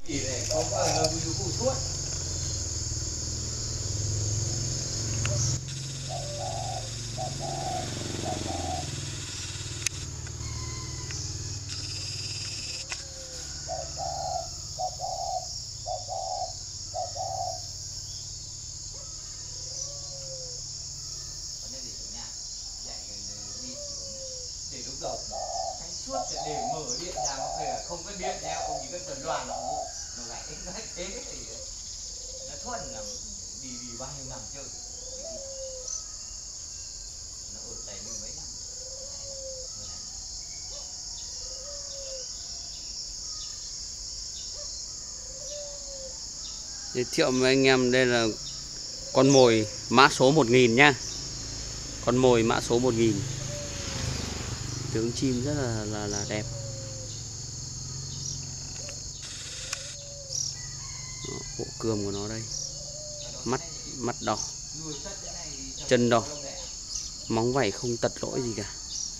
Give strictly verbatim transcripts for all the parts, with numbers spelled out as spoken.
để mở điện ra nó phải không có điện theo ông chỉ cần tuần đoàn nó nó lại nó thế thì nó thuần là đi đi bao nhiêu năm chơi nó ở tại mười mấy năm. Giới thiệu với anh em đây là con mồi mã số một nghìn nhá. Con mồi mã số một nghìn. Tướng chim rất là là là đẹp. Đó, bộ cườm của nó đây. Mắt mắt đỏ. Chân đỏ. Móng vảy không tật lỗi gì cả.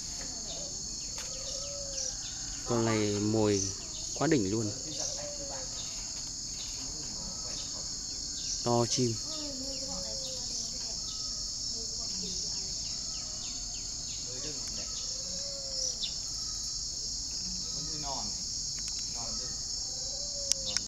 Con này mồi quá đỉnh luôn. To chim.